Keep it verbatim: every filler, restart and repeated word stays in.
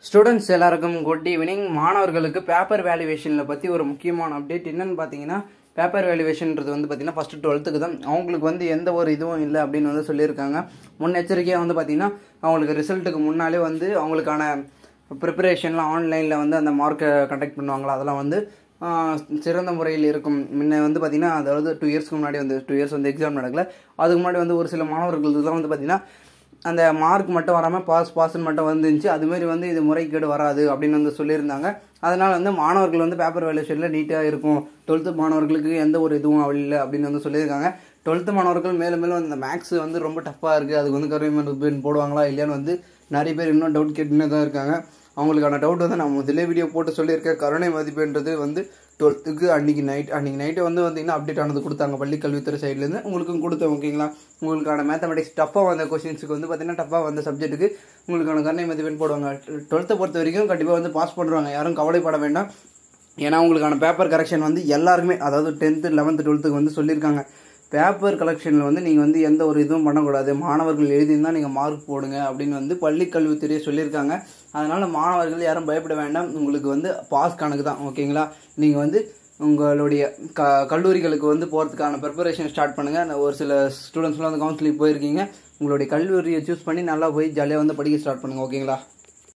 Students எல்லாருக்கும் good evening. மாணவர்களுக்கு paper வேல்யூவேஷனில் பற்றி ஒரு முக்கியமான அப்டேட் என்னென்னு பார்த்தீங்கன்னா, பேப்பர் வேல்யூவேஷன்றது வந்து பார்த்தீங்கன்னா ஃபஸ்ட்டு டுவெல்த்துக்கு தான். அவங்களுக்கு வந்து எந்த ஒரு இதுவும் இல்லை அப்படின்னு வந்து சொல்லியிருக்காங்க. முன்னெச்சரிக்கையாக வந்து பார்த்தீங்கன்னா அவங்களுக்கு ரிசல்ட்டுக்கு முன்னாலே வந்து அவங்களுக்கான ப்ரிப்பரேஷன்லாம் ஆன்லைனில் வந்து அந்த மார்க்கை கண்டக்ட் பண்ணுவாங்களா, அதெல்லாம் வந்து சிறந்த முறையில் இருக்கும். முன்ன வந்து பார்த்திங்கன்னா, அதாவது டூ இயர்ஸ்க்கு முன்னாடி வந்து டூ இயர்ஸ் வந்து எக்ஸாம் நடக்கல. அதுக்கு முன்னாடி வந்து ஒரு சில மாணவர்களுக்கு தான் வந்து பார்த்திங்கன்னா அந்த மார்க் மட்டும் வராமல் பாஸ் பாஸ்ன்னு மட்டும் வந்துருந்துச்சு. அதுமாரி வந்து இது முறைகேடு வராது அப்படின்னு வந்து சொல்லியிருந்தாங்க. அதனால் வந்து மாணவர்கள் வந்து பேப்பர் வேல்யூஷனில் நீட்டாக இருக்கும். டுவெல்த்து மாணவர்களுக்கு எந்த ஒரு இதுவும் இல்லை அப்படின்னு வந்து சொல்லியிருக்காங்க. டுவெல்த்து மாணவர்கள் மேலும் மேலும் அந்த மேக்ஸ் வந்து ரொம்ப டஃப்பாக இருக்குது, அதுக்கு வந்து கருவி மதிப்பெண் போடுவாங்களா இல்லையான்னு வந்து நிறைய பேர் இன்னும் டவுட் கேட்டுன்னு தான் இருக்காங்க. அவங்களுக்கான டவுட் வந்து நான் முதலே வீடியோ போட்டு சொல்லியிருக்கேன். கருணை மதிப்பெண்றது வந்து டுவெல்த்துக்கு அன்றைக்கி நைட் அன்றைக்கி நைட்டு வந்து பார்த்திங்கன்னா அப்டேட் ஆனது கொடுத்தாங்க பள்ளி கல்வித்துறை சைட்லேருந்து. உங்களுக்கும் கொடுத்தேன், ஓகேங்களா. உங்களுக்கான மேத்தமெட்டிக்ஸ் டஃப்பாக வந்த கொஸ்டின்ஸுக்கு வந்து பார்த்திங்கன்னா டஃப்பாக வந்த சப்ஜெக்ட்டுக்கு உங்களுக்கான கருணை மதிப்பெண் போடுவாங்க. டுவெல்த்தை பொறுத்த வரைக்கும் கண்டிப்பாக வந்து பாஸ் பண்ணுறாங்க, யாரும் கவலைப்பட வேண்டாம். ஏன்னா உங்களுக்கான பேப்பர் கரெக்ஷன் வந்து எல்லாருக்குமே, அதாவது டென்த்து லெவன்த்து டுவெல்த்துக்கு வந்து சொல்லியிருக்காங்க. பேப்பர் கலெக்ஷனில் வந்து நீங்கள் வந்து எந்த ஒரு இதுவும் பண்ணக்கூடாது, மாணவர்கள் எழுதியிருந்தால் நீங்கள் மார்க் போடுங்க அப்படின்னு வந்து பள்ளி கல்வித்துறையை சொல்லியிருக்காங்க. அதனால் மாணவர்கள் யாரும் பயப்பட வேண்டாம். உங்களுக்கு வந்து பாஸ் கணக்கு தான், ஓகேங்களா. நீங்கள் வந்து உங்களுடைய க கல்லூரிகளுக்கு வந்து போகிறதுக்கான ப்ரிப்பரேஷன் ஸ்டார்ட் பண்ணுங்கள். ஒரு சில ஸ்டூடெண்ட்ஸ்லாம் வந்து கவுன்சிலிங் போயிருக்கீங்க. உங்களுடைய கல்லூரியை சூஸ் பண்ணி நல்லா போய் ஜாலியாக வந்து படிக்க ஸ்டார்ட் பண்ணுங்கள், ஓகேங்களா.